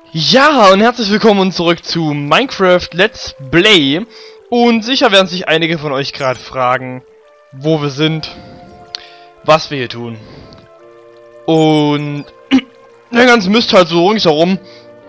Ja, und herzlich willkommen zurück zu Minecraft Let's Play. Und sicher werden sich einige von euch gerade fragen, wo wir sind, was wir hier tun. Und der ganze Mist halt so ringsherum.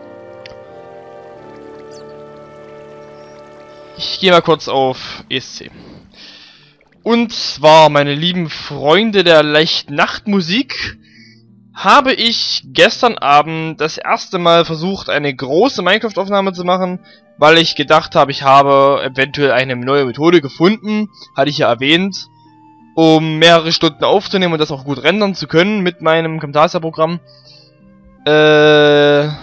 Ich gehe mal kurz auf ESC. Und zwar, meine lieben Freunde der leichten Nachtmusik, habe ich gestern Abend das erste Mal versucht, eine große Minecraft-Aufnahme zu machen, weil ich gedacht habe, ich habe eventuell eine neue Methode gefunden, hatte ich ja erwähnt, um mehrere Stunden aufzunehmen und das auch gut rendern zu können mit meinem Camtasia-Programm. Habe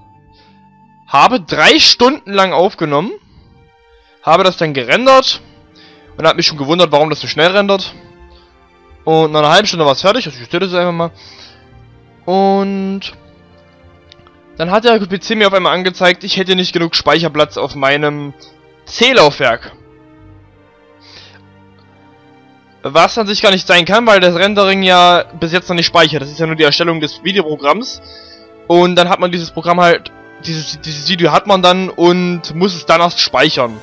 3 Stunden lang aufgenommen, habe das dann gerendert und habe mich schon gewundert, warum das so schnell rendert. Und nach einer halben Stunde war es fertig, also ich justiere das einfach mal. Und dann hat der PC mir auf einmal angezeigt, ich hätte nicht genug Speicherplatz auf meinem C-Laufwerk. Was an sich gar nicht sein kann, weil das Rendering ja bis jetzt noch nicht speichert. Das ist ja nur die Erstellung des Videoprogramms. Und dann hat man dieses Programm halt, dieses Video hat man dann und muss es dann erst speichern.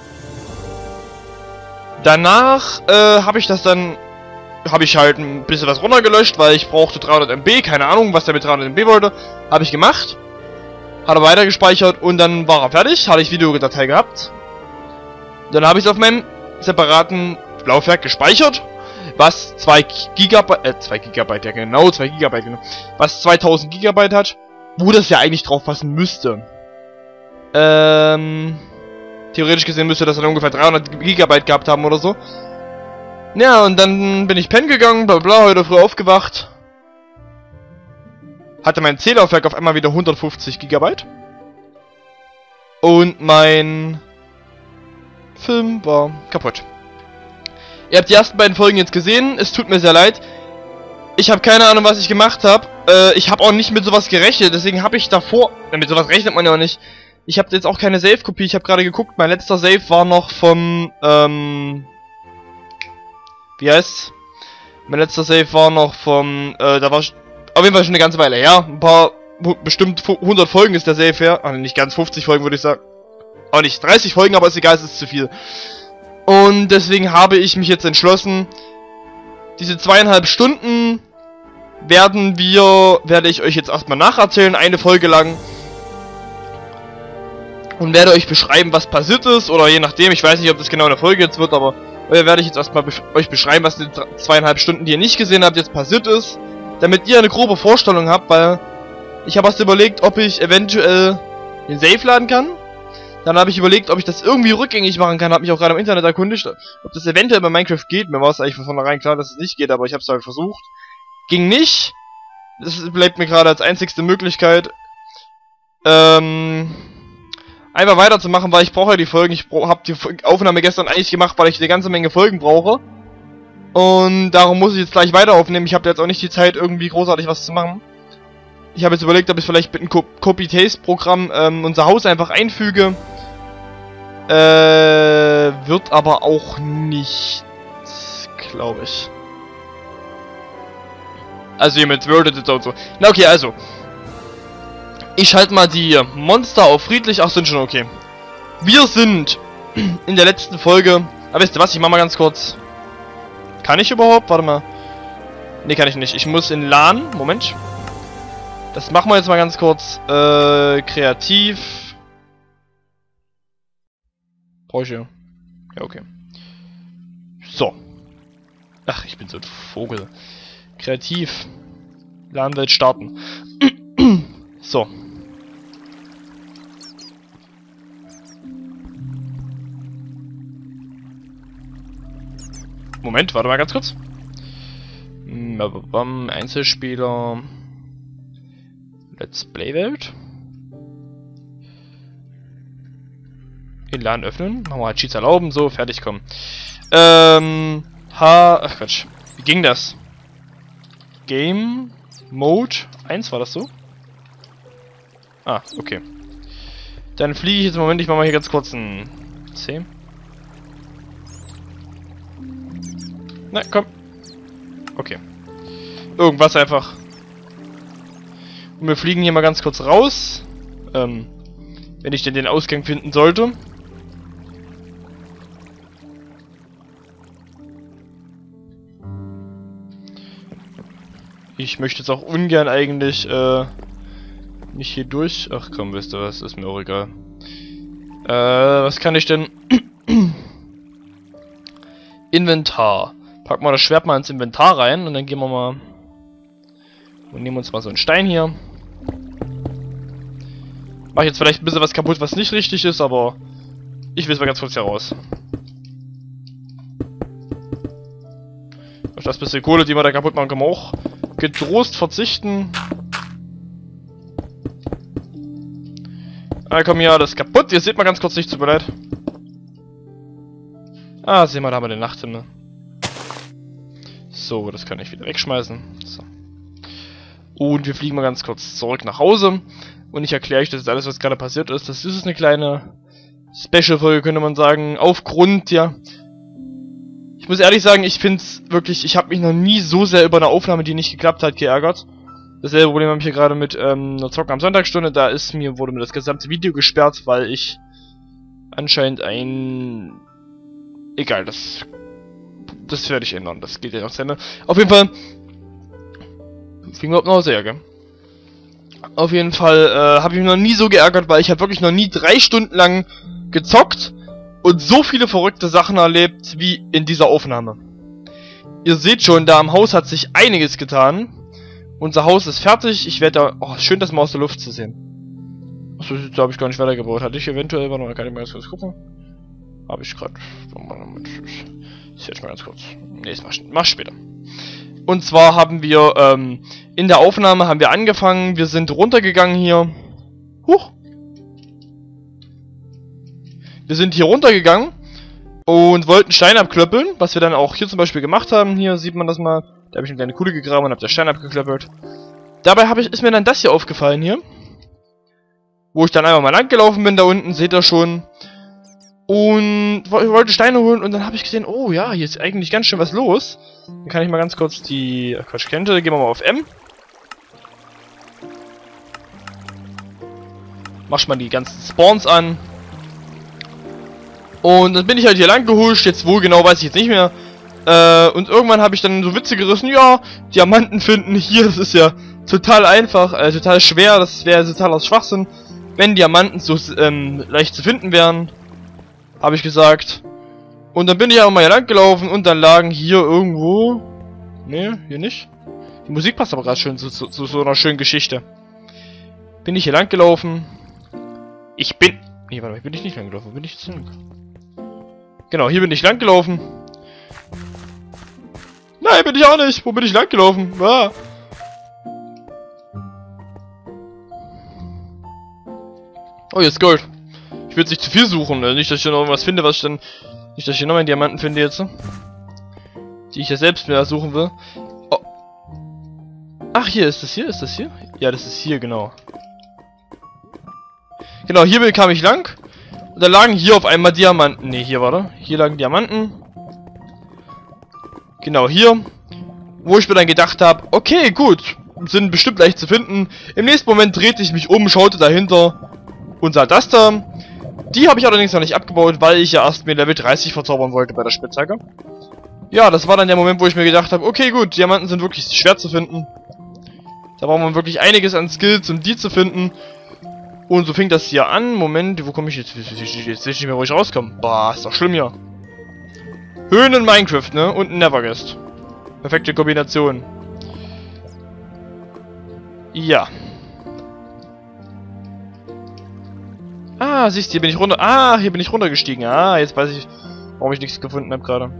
Danach habe ich halt ein bisschen was runtergelöscht, weil ich brauchte 300 MB, keine Ahnung, was der mit 300 MB wollte. Habe ich gemacht. Hat er weiter gespeichert und dann war er fertig. Hatte ich Videodatei gehabt. Dann habe ich es auf meinem separaten Laufwerk gespeichert. Was 2 Gigabyte, ja genau, 2 Gigabyte, genau. Was 2000 Gigabyte hat. Wo das ja eigentlich drauf passen müsste. Theoretisch gesehen müsste das dann ungefähr 300 Gigabyte gehabt haben oder so. Ja, und dann bin ich pennen gegangen, bla bla, heute früh aufgewacht. Hatte mein C-Laufwerk auf einmal wieder 150 Gigabyte. Und mein Film war kaputt. Ihr habt die ersten beiden Folgen jetzt gesehen, es tut mir sehr leid. Ich habe keine Ahnung, was ich gemacht habe. Ich habe auch nicht mit sowas gerechnet, deswegen habe ich davor... mit sowas rechnet man ja auch nicht. Ich habe jetzt auch keine Save-Kopie, ich habe gerade geguckt, mein letzter Save war noch vom... wie heißt's? Mein letzter Save war noch vom, da war auf jeden Fall schon eine ganze Weile her. Ein paar, bestimmt 100 Folgen ist der Save her. Also nicht ganz 50 Folgen, würde ich sagen. Auch nicht 30 Folgen, aber ist egal, es ist zu viel. Und deswegen habe ich mich jetzt entschlossen, diese 2,5 Stunden werde ich euch jetzt erstmal nacherzählen, eine Folge lang. Und werde euch beschreiben, was passiert ist, oder je nachdem, ich weiß nicht, ob das genau eine Folge jetzt wird, aber werde ich jetzt erstmal euch beschreiben, was in den 2,5 Stunden, die ihr nicht gesehen habt, jetzt passiert ist. Damit ihr eine grobe Vorstellung habt, weil ich habe erst überlegt, ob ich eventuell den Save laden kann. Dann habe ich überlegt, ob ich das irgendwie rückgängig machen kann. Habe mich auch gerade im Internet erkundigt, ob das eventuell bei Minecraft geht. Mir war es eigentlich von vornherein klar, dass es nicht geht, aber ich habe es halt versucht. Ging nicht. Das bleibt mir gerade als einzigste Möglichkeit. Einfach weiterzumachen, weil ich brauche ja die Folgen. Ich habe die Aufnahme gestern eigentlich gemacht, weil ich eine ganze Menge Folgen brauche. Und darum muss ich jetzt gleich weiter aufnehmen. Ich habe jetzt auch nicht die Zeit, irgendwie großartig was zu machen. Ich habe jetzt überlegt, ob ich vielleicht mit einem Copy-Paste-Programm unser Haus einfach einfüge. Wird aber auch nicht, glaube ich. Also hier mit World Editor und so. Na okay, also. Ich schalte mal die Monster auf friedlich. Ach, sind schon okay. Wir sind in der letzten Folge... Aber wisst ihr was, ich mach mal ganz kurz... Kann ich überhaupt? Warte mal. Ne, kann ich nicht. Ich muss in LAN... Moment. Das machen wir jetzt mal ganz kurz. Kreativ... Brauche ich ja. Ja, okay. So. Ach, ich bin so ein Vogel. Kreativ. LAN-Welt starten. So. Moment, warte mal ganz kurz. Einzelspieler. Let's Play Welt. In LAN öffnen. Machen wir halt Cheats erlauben. So, fertig, kommen. Ach Quatsch. Wie ging das? Game Mode 1 war das so? Ah, okay. Dann fliege ich jetzt im Moment, ich mache mal hier ganz kurz ein C. Na, komm. Okay. Irgendwas einfach. Und wir fliegen hier mal ganz kurz raus. wenn ich denn den Ausgang finden sollte. Ich möchte jetzt auch ungern eigentlich, nicht hier durch. Ach komm, wisst ihr was, ist mir auch egal. Was kann ich denn? Inventar. Packen wir das Schwert mal ins Inventar rein und dann gehen wir mal und nehmen uns mal so einen Stein hier. Mach jetzt vielleicht ein bisschen was kaputt, was nicht richtig ist, aber ich will es mal ganz kurz heraus. Auf das bisschen Kohle, die wir da kaputt machen, können wir auch getrost verzichten. Ah, komm, ja, das ist kaputt. Ihr seht mal ganz kurz nicht, tut mir leid. Ah, sehen wir, da haben wir den Nachthimmel. So, das kann ich wieder wegschmeißen. So. Und wir fliegen mal ganz kurz zurück nach Hause. Und ich erkläre euch, das ist alles, was gerade passiert ist. Das ist eine kleine Special-Folge, könnte man sagen. Aufgrund, ja. Ich muss ehrlich sagen, ich finde es wirklich, ich habe mich noch nie so sehr über eine Aufnahme, die nicht geklappt hat, geärgert. Dasselbe Problem habe ich hier gerade mit einer Zocken am Sonntagsstunde. Da wurde mir das gesamte Video gesperrt, weil ich anscheinend ein... Egal, das werde ich ändern. Das geht ja noch zu Ende. Auf jeden Fall fliegen wir ab nach Hause, ja, gell? Auf jeden Fall habe ich mich noch nie so geärgert, weil ich habe wirklich noch nie 3 Stunden lang gezockt und so viele verrückte Sachen erlebt wie in dieser Aufnahme. Ihr seht schon, da am Haus hat sich einiges getan. Unser Haus ist fertig. Ich werde da... Oh, schön, das mal aus der Luft zu sehen. Achso, da habe ich gar nicht weitergebaut. Hatte ich eventuell... Warte mal, kann ich mal ganz kurz gucken. Habe ich gerade... Ich werde mal ganz kurz... Nee, das mach später. Und zwar haben wir... in der Aufnahme haben wir angefangen. Wir sind runtergegangen hier. Huch! Wir sind hier runtergegangen und wollten Stein abklöppeln, was wir dann auch hier zum Beispiel gemacht haben. Hier sieht man das mal. Da habe ich eine kleine Kuhle gegraben und habe den Stein abgeklöppelt. Dabei ist mir dann das hier aufgefallen hier. Wo ich dann einfach mal lang gelaufen bin da unten, seht ihr schon. Und ich wollte Steine holen und dann habe ich gesehen, oh ja, hier ist eigentlich ganz schön was los. Dann kann ich mal ganz kurz die... Quatsch, Kente, gehen wir mal auf M. Mach mal die ganzen Spawns an. Und dann bin ich halt hier lang gehuscht, jetzt wo genau weiß ich jetzt nicht mehr. Und irgendwann habe ich dann so Witze gerissen, ja, Diamanten finden hier, das ist ja total einfach, total schwer, das wäre total aus Schwachsinn, wenn Diamanten so leicht zu finden wären, habe ich gesagt. Und dann bin ich auch mal hier lang gelaufen und dann lagen hier irgendwo, ne, hier nicht. Die Musik passt aber gerade schön zu so einer schönen Geschichte. Bin ich hier lang gelaufen. Nee, warte mal, bin ich nicht lang gelaufen, wo bin ich jetzt hin? Genau, hier bin ich lang gelaufen. Nein, bin ich auch nicht. Wo bin ich lang gelaufen? Ah. Oh, jetzt Gold. Ich will jetzt nicht zu viel suchen. Nicht, dass ich noch irgendwas finde, was ich dann... Nicht, dass ich hier noch einen Diamanten finde jetzt. Die ich ja selbst mir suchen will. Oh. Ach, hier, ist das hier? Ist das hier? Ja, das ist hier, genau. Genau, hier kam ich lang. Und da lagen hier auf einmal Diamanten. Ne, hier, warte. Hier lagen Diamanten. Genau, hier. Wo ich mir dann gedacht habe, okay, gut. Sind bestimmt leicht zu finden. Im nächsten Moment drehte ich mich um, schaute dahinter und sah das da. Die habe ich allerdings noch nicht abgebaut, weil ich ja erst mir Level 30 verzaubern wollte bei der Spitzhacke. Ja, das war dann der Moment, wo ich mir gedacht habe, okay, gut, Diamanten sind wirklich schwer zu finden. Da braucht man wirklich einiges an Skills, um die zu finden. Und so fing das hier an. Moment, wo komme ich jetzt? Jetzt will ich nicht mehr, wo ich rauskomme. Boah, ist doch schlimm hier. Höhen in Minecraft, ne? Und ein Neverguest. Perfekte Kombination. Ja. Ah, siehst du, hier bin ich runter. Ah, hier bin ich runtergestiegen. Ah, jetzt weiß ich, warum ich nichts gefunden habe gerade.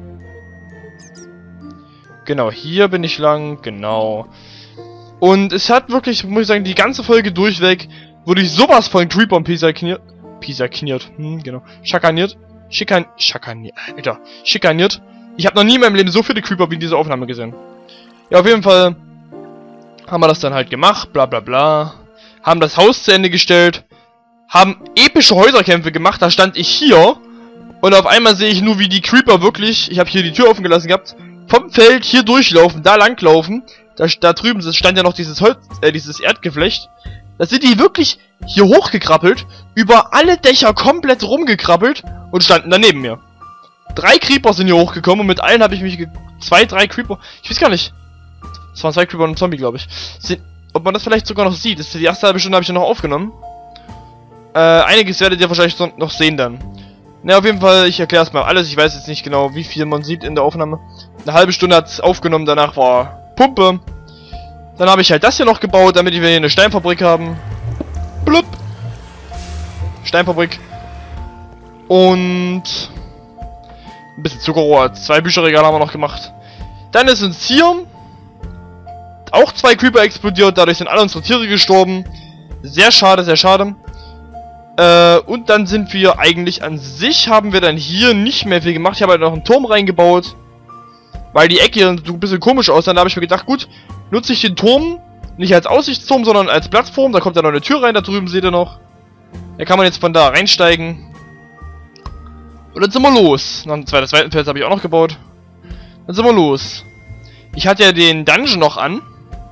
Genau, hier bin ich lang. Genau. Und es hat wirklich, muss ich sagen, die ganze Folge durchweg wurde ich sowas von Creeper und schikaniert. Genau. Schikaniert. Alter. Schikaniert. Ich habe noch nie in meinem Leben so viele Creeper wie in dieser Aufnahme gesehen. Ja, auf jeden Fall haben wir das dann halt gemacht. Bla bla bla. Haben das Haus zu Ende gestellt. Haben epische Häuserkämpfe gemacht. Da stand ich hier. Und auf einmal sehe ich nur, wie die Creeper wirklich... Ich habe hier die Tür offen gelassen gehabt. Vom Feld hier durchlaufen. Da langlaufen. Da drüben stand ja noch dieses Holz... dieses Erdgeflecht. Da sind die wirklich hier hochgekrabbelt, über alle Dächer komplett rumgekrabbelt und standen da neben mir. 3 Creeper sind hier hochgekommen und mit allen habe ich mich 3 Creeper. Ich weiß gar nicht. Es waren 2 Creeper und ein Zombie, glaube ich. Ob man das vielleicht sogar noch sieht. Das ist die erste halbe Stunde habe ich ja noch aufgenommen. Einiges werdet ihr wahrscheinlich noch sehen dann. Na, auf jeden Fall, ich erkläre es mal alles. Ich weiß jetzt nicht genau, wie viel man sieht in der Aufnahme. Eine halbe Stunde hat es aufgenommen, danach war Pumpe. Dann habe ich halt das hier noch gebaut, damit wir hier eine Steinfabrik haben. Blub. Steinfabrik. Und ein bisschen Zuckerrohr. 2 Bücherregale haben wir noch gemacht. Dann ist uns hier auch 2 Creeper explodiert. Dadurch sind alle unsere Tiere gestorben. Sehr schade, sehr schade. Und dann sind wir eigentlich an sich, haben wir dann hier nicht mehr viel gemacht. Ich habe halt noch einen Turm reingebaut. Weil die Ecke hier ein bisschen komisch aussah. Da habe ich mir gedacht, gut, nutze ich den Turm nicht als Aussichtsturm, sondern als Plattform. Da kommt dann noch eine Tür rein, da drüben seht ihr noch. Da kann man jetzt von da reinsteigen. Und dann sind wir los. Noch ein zweiten Fels habe ich auch noch gebaut. Dann sind wir los. Ich hatte ja den Dungeon noch an.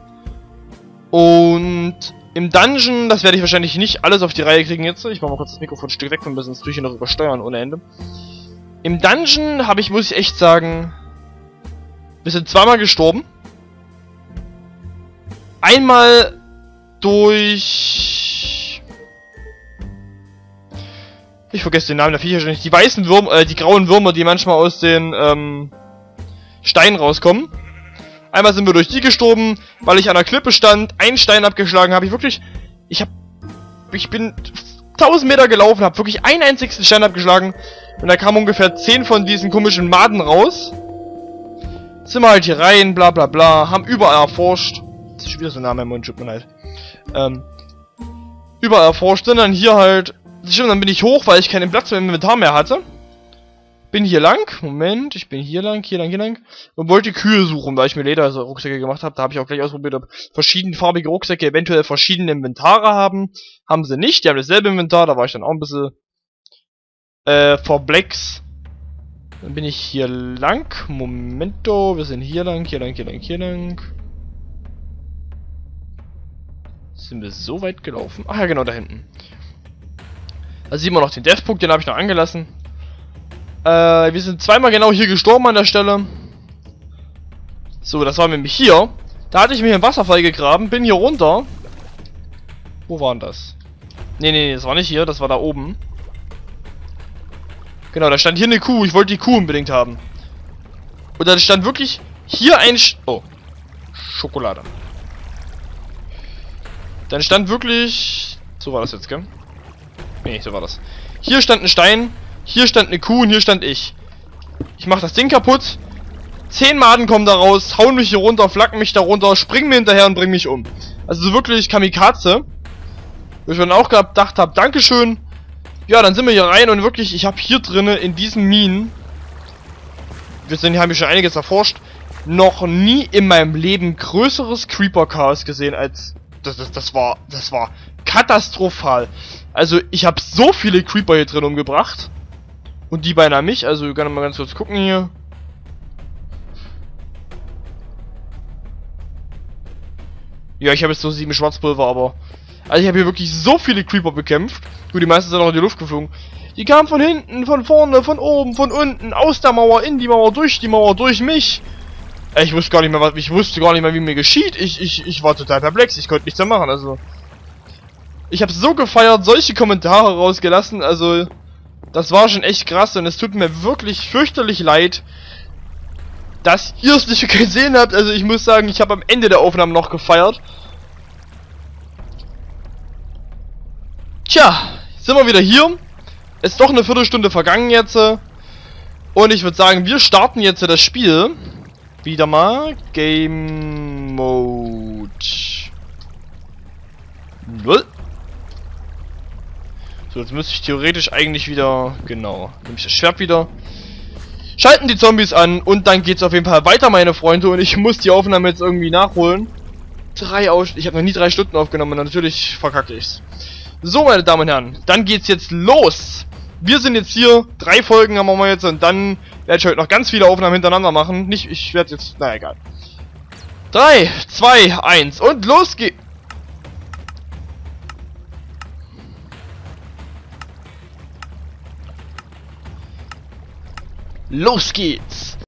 Und im Dungeon, das werde ich wahrscheinlich nicht alles auf die Reihe kriegen jetzt. Ich mache mal kurz das Mikrofon ein Stück weg von ein bisschen, sonst tue ich hier noch übersteuern ohne Ende. Im Dungeon habe ich, muss ich echt sagen, wir sind zweimal gestorben. Einmal durch... Ich vergesse den Namen der Viecher schon nicht. Die weißen Würmer, die grauen Würmer, die manchmal aus den Steinen rauskommen. Einmal sind wir durch die gestorben, weil ich an der Klippe stand, einen Stein abgeschlagen habe. Ich bin 1000 Meter gelaufen, habe wirklich einen einzigen Stein abgeschlagen. Und da kamen ungefähr 10 von diesen komischen Maden raus. Sind wir halt hier rein, bla bla bla, haben überall erforscht. Das ist schon wieder so nah in meinem Mund, tut mir leid. Überall erforscht, sind dann hier halt... Stimmt, dann bin ich hoch, weil ich keinen Platz mehr im Inventar mehr hatte. Bin hier lang, Moment, ich bin hier lang und wollte Kühe suchen, weil ich mir Lederrucksäcke gemacht habe. Da habe ich auch gleich ausprobiert, ob verschiedenfarbige Rucksäcke eventuell verschiedene Inventare haben. Haben sie nicht, die haben dasselbe Inventar, da war ich dann auch ein bisschen verblex. Dann bin ich hier lang, Momento, wir sind hier lang. Sind wir so weit gelaufen? Ach ja, genau, da hinten. Da sieht man noch den Deathpunkt, den habe ich noch angelassen. Wir sind zweimal genau hier gestorben an der Stelle. So, das war nämlich hier. Da hatte ich mir einen Wasserfall gegraben, bin hier runter. Wo war denn das? Nee, das war nicht hier, das war da oben. Genau, da stand hier eine Kuh, ich wollte die Kuh unbedingt haben. Und da stand wirklich hier ein... Oh, Schokolade. Dann stand wirklich... So war das jetzt, gell? Nee, so war das. Hier stand ein Stein, hier stand eine Kuh und hier stand ich. Ich mach das Ding kaputt. 10 Maden kommen da raus, hauen mich hier runter, flacken mich da runter, springen mir hinterher und bringen mich um. Also so wirklich Kamikaze. Wo ich dann auch gedacht habe, Dankeschön. Ja, dann sind wir hier rein und wirklich, ich habe hier drinnen in diesen Minen, haben hier schon einiges erforscht, noch nie in meinem Leben größeres Creeper-Chaos gesehen als... Das war katastrophal. Also, ich habe so viele Creeper hier drin umgebracht. Und die beinahe mich. Also, wir können mal ganz kurz gucken hier. Ja, ich habe jetzt so 7 Schwarzpulver, aber... Also, ich habe hier wirklich so viele Creeper bekämpft. Gut, die meisten sind auch in die Luft geflogen. Die kamen von hinten, von vorne, von oben, von unten, aus der Mauer, in die Mauer, durch mich. Ich wusste gar nicht mehr, wie mir geschieht. Ich war total perplex. Ich konnte nichts mehr machen, also... Ich habe so gefeiert, solche Kommentare rausgelassen, also... Das war schon echt krass und es tut mir wirklich fürchterlich leid, dass ihr es nicht gesehen habt. Also ich muss sagen, ich habe am Ende der Aufnahme noch gefeiert. Tja, sind wir wieder hier. Ist doch eine Viertelstunde vergangen jetzt. Und ich würde sagen, wir starten jetzt das Spiel. Wieder mal. Game Mode 0. So, jetzt müsste ich theoretisch eigentlich wieder... Genau. Nehme ich das Schwert wieder. Schalten die Zombies an. Und dann geht's auf jeden Fall weiter, meine Freunde. Und ich muss die Aufnahme jetzt irgendwie nachholen. Ich habe noch nie 3 Stunden aufgenommen. Und natürlich verkacke ich's. So, meine Damen und Herren. Dann geht's jetzt los. Wir sind jetzt hier. 3 Folgen haben wir jetzt. Und dann werde ich heute noch ganz viele Aufnahmen hintereinander machen. Nicht, ich werde jetzt... Na, egal. 3, 2, 1. Und los geht's. los geht's!